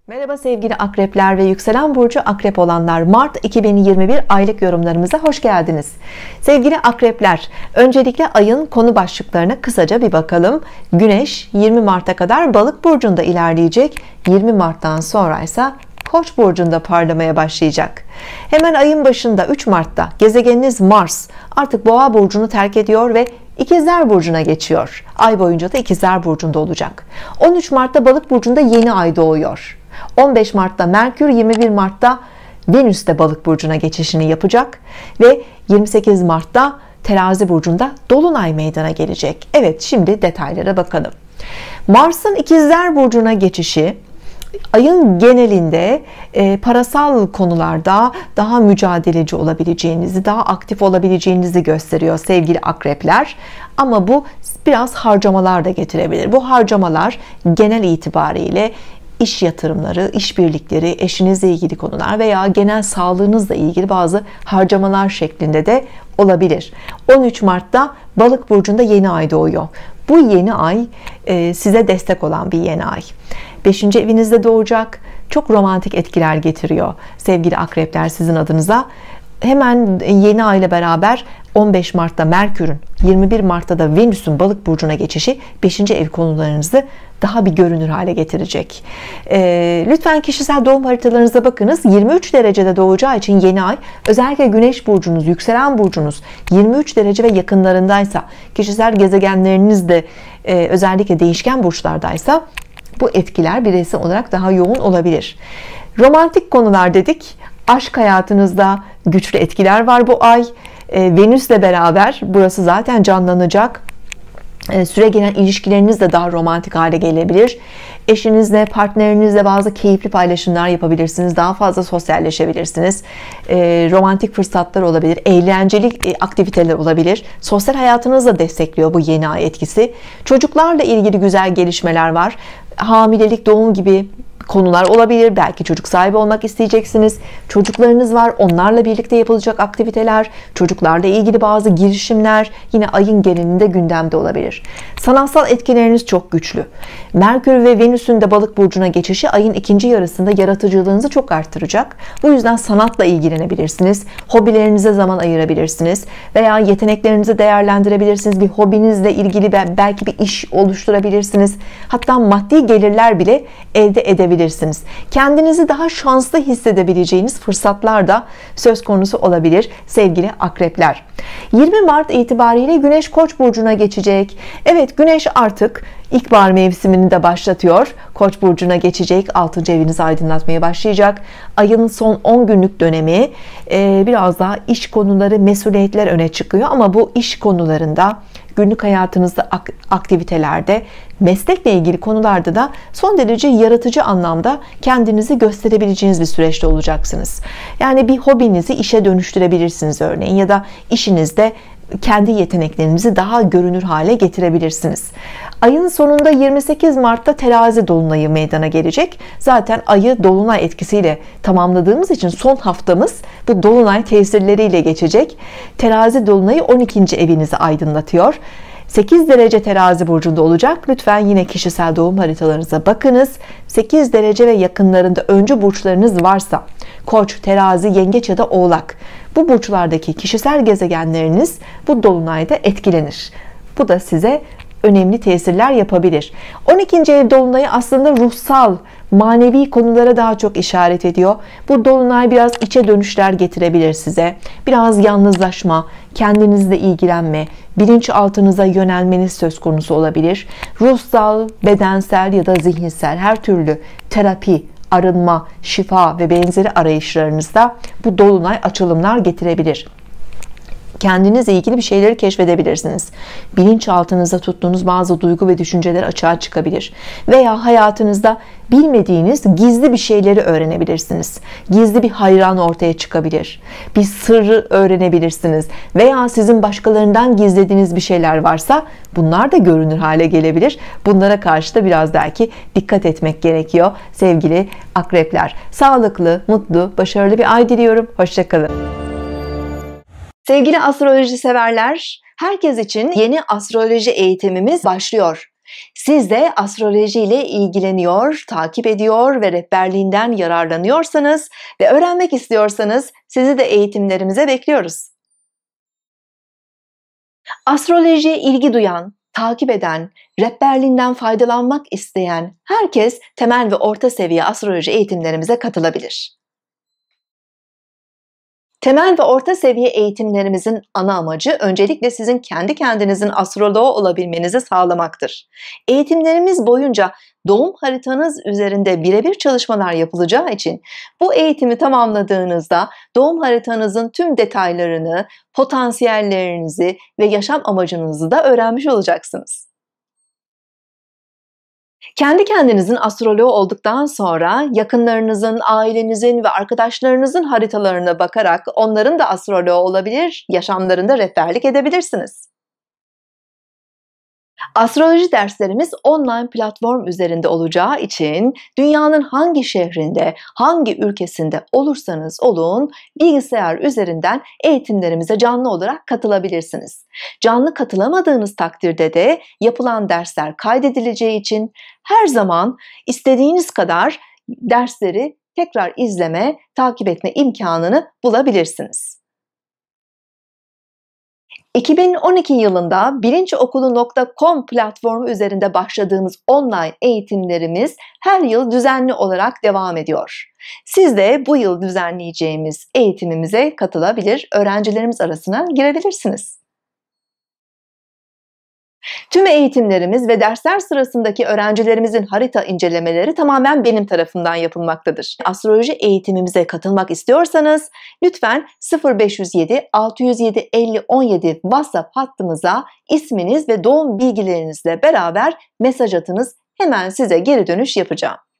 Merhaba sevgili akrepler ve yükselen burcu akrep olanlar, Mart 2021 aylık yorumlarımıza hoş geldiniz. Sevgili akrepler, öncelikle ayın konu başlıklarına kısaca bir bakalım. Güneş 20 Mart'a kadar Balık burcunda ilerleyecek. 20 Mart'tan sonra ise Koç burcunda parlamaya başlayacak. Hemen ayın başında 3 Mart'ta gezegeniniz Mars artık Boğa burcunu terk ediyor ve İkizler burcuna geçiyor. Ay boyunca da İkizler burcunda olacak. 13 Mart'ta Balık burcunda yeni ay doğuyor. 15 Mart'ta Merkür, 21 Mart'ta Venüs de Balık burcuna geçişini yapacak ve 28 Mart'ta Terazi burcunda dolunay meydana gelecek. Evet, şimdi detaylara bakalım. Mars'ın İkizler burcuna geçişi ayın genelinde parasal konularda daha mücadeleci olabileceğinizi, daha aktif olabileceğinizi gösteriyor sevgili akrepler. Ama bu biraz harcamalar da getirebilir. Bu harcamalar genel itibariyle iş yatırımları, işbirlikleri, eşinizle ilgili konular veya genel sağlığınızla ilgili bazı harcamalar şeklinde de olabilir. 13 Mart'ta Balık burcunda yeni ay doğuyor. Bu yeni ay size destek olan bir yeni ay. 5. evinizde doğacak. Çok romantik etkiler getiriyor sevgili akrepler sizin adınıza. Hemen yeni ay ile beraber 15 Mart'ta Merkür'ün, 21 Mart'ta da Venüs'ün Balık burcuna geçişi 5. ev konularınızı daha bir görünür hale getirecek. Lütfen kişisel doğum haritalarınıza bakınız. 23 derecede doğacağı için yeni ay, özellikle Güneş burcunuz, yükselen burcunuz 23 derece ve yakınlarındaysa, kişisel gezegenleriniz de özellikle değişken burçlardaysa bu etkiler bireysel olarak daha yoğun olabilir. Romantik konular dedik. Aşk hayatınızda güçlü etkiler var bu ay. Venüs'le beraber burası zaten canlanacak. Süregelen ilişkileriniz de daha romantik hale gelebilir. Eşinizle, partnerinizle bazı keyifli paylaşımlar yapabilirsiniz. Daha fazla sosyalleşebilirsiniz. Romantik fırsatlar olabilir. Eğlenceli aktiviteler olabilir. Sosyal hayatınızı da destekliyor bu yeni ay etkisi. Çocuklarla ilgili güzel gelişmeler var. Hamilelik, doğum gibi konular olabilir. Belki çocuk sahibi olmak isteyeceksiniz. Çocuklarınız var. Onlarla birlikte yapılacak aktiviteler, çocuklarla ilgili bazı girişimler yine ayın genelinde gündemde olabilir. Sanatsal etkileriniz çok güçlü. Merkür ve Venüs'ün de Balık burcuna geçişi ayın ikinci yarısında yaratıcılığınızı çok arttıracak. Bu yüzden sanatla ilgilenebilirsiniz. Hobilerinize zaman ayırabilirsiniz veya yeteneklerinizi değerlendirebilirsiniz. Bir hobinizle ilgili belki bir iş oluşturabilirsiniz. Hatta maddi gelirler bile elde edebilirsiniz. Kendinizi daha şanslı hissedebileceğiniz fırsatlar da söz konusu olabilir sevgili akrepler. 20 Mart itibariyle Güneş Koç burcuna geçecek. Evet, Güneş artık ilkbahar mevsimini de başlatıyor. Koç burcuna geçecek. 6. evinizi aydınlatmaya başlayacak. Ayın son 10 günlük dönemi biraz daha iş konuları, mesuliyetler öne çıkıyor ama bu iş konularında, günlük hayatınızda, aktivitelerde, meslekle ilgili konularda da son derece yaratıcı anlamda kendinizi gösterebileceğiniz bir süreçte olacaksınız. Yani bir hobinizi işe dönüştürebilirsiniz örneğin, ya da işinizde kendi yeteneklerinizi daha görünür hale getirebilirsiniz. Ayın sonunda 28 Mart'ta Terazi dolunayı meydana gelecek. Zaten ayı dolunay etkisiyle tamamladığımız için son haftamız bu dolunay tesirleriyle geçecek. Terazi dolunayı 12. evinizi aydınlatıyor. 8 derece Terazi burcunda olacak. Lütfen yine kişisel doğum haritalarınıza bakınız. 8 derece ve yakınlarında öncü burçlarınız varsa, Koç, Terazi, Yengeç ya da Oğlak, bu burçlardaki kişisel gezegenleriniz bu dolunayda etkilenir. Bu da size önemli tesirler yapabilir. 12. ev dolunayı aslında ruhsal, manevi konulara daha çok işaret ediyor. Bu dolunay biraz içe dönüşler getirebilir size. Biraz yalnızlaşma, kendinizle ilgilenme, bilinçaltınıza yönelmeniz söz konusu olabilir. Ruhsal, bedensel ya da zihinsel her türlü terapi, arınma, şifa ve benzeri arayışlarınızda bu dolunay açılımlar getirebilir. Kendinizle ilgili bir şeyleri keşfedebilirsiniz. Bilinçaltınızda tuttuğunuz bazı duygu ve düşünceler açığa çıkabilir. Veya hayatınızda bilmediğiniz gizli bir şeyleri öğrenebilirsiniz. Gizli bir hayran ortaya çıkabilir. Bir sırrı öğrenebilirsiniz. Veya sizin başkalarından gizlediğiniz bir şeyler varsa bunlar da görünür hale gelebilir. Bunlara karşı da biraz belki dikkat etmek gerekiyor sevgili akrepler. Sağlıklı, mutlu, başarılı bir ay diliyorum. Hoşça kalın. Sevgili astroloji severler, herkes için yeni astroloji eğitimimiz başlıyor. Siz de astroloji ile ilgileniyor, takip ediyor ve rehberliğinden yararlanıyorsanız ve öğrenmek istiyorsanız sizi de eğitimlerimize bekliyoruz. Astrolojiye ilgi duyan, takip eden, rehberliğinden faydalanmak isteyen herkes temel ve orta seviye astroloji eğitimlerimize katılabilir. Temel ve orta seviye eğitimlerimizin ana amacı öncelikle sizin kendi kendinizin astroloğu olabilmenizi sağlamaktır. Eğitimlerimiz boyunca doğum haritanız üzerinde birebir çalışmalar yapılacağı için bu eğitimi tamamladığınızda doğum haritanızın tüm detaylarını, potansiyellerinizi ve yaşam amacınızı da öğrenmiş olacaksınız. Kendi kendinizin astroloğu olduktan sonra yakınlarınızın, ailenizin ve arkadaşlarınızın haritalarına bakarak onların da astroloğu olabilir, yaşamlarında rehberlik edebilirsiniz. Astroloji derslerimiz online platform üzerinde olacağı için dünyanın hangi şehrinde, hangi ülkesinde olursanız olun bilgisayar üzerinden eğitimlerimize canlı olarak katılabilirsiniz. Canlı katılamadığınız takdirde de yapılan dersler kaydedileceği için her zaman istediğiniz kadar dersleri tekrar izleme, takip etme imkanını bulabilirsiniz. 2012 yılında bilinçokulu.com platformu üzerinde başladığımız online eğitimlerimiz her yıl düzenli olarak devam ediyor. Siz de bu yıl düzenleyeceğimiz eğitimimize katılabilir, öğrencilerimiz arasına girebilirsiniz. Tüm eğitimlerimiz ve dersler sırasındaki öğrencilerimizin harita incelemeleri tamamen benim tarafımdan yapılmaktadır. Astroloji eğitimimize katılmak istiyorsanız lütfen 0507 607 50 17 WhatsApp hattımıza isminiz ve doğum bilgilerinizle beraber mesaj atınız. Hemen size geri dönüş yapacağım.